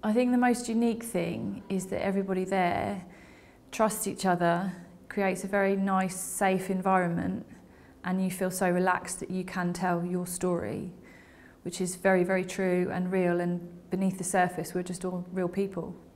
I think the most unique thing is that everybody there trusts each other, creates a very nice, safe environment, and you feel so relaxed that you can tell your story, which is very, very true and real, and beneath the surface we're just all real people.